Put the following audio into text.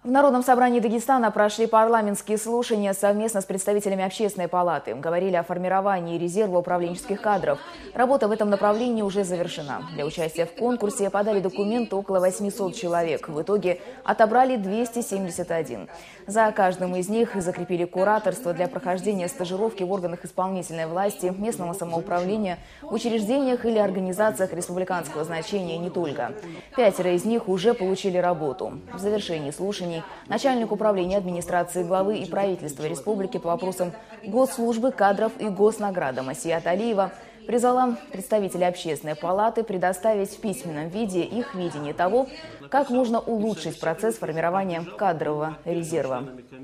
В Народном собрании Дагестана прошли парламентские слушания совместно с представителями Общественной палаты. Говорили о формировании резерва управленческих кадров. Работа в этом направлении уже завершена. Для участия в конкурсе подали документы около 800 человек. В итоге отобрали 271. За каждым из них закрепили кураторство для прохождения стажировки в органах исполнительной власти, местного самоуправления, учреждениях или организациях республиканского значения и не только. 5 из них уже получили работу. В завершении слушаний начальник управления администрации главы и правительства республики по вопросам госслужбы, кадров и госнаградам Асият Алиева призвала представителей Общественной палаты предоставить в письменном виде их видение того, как можно улучшить процесс формирования кадрового резерва.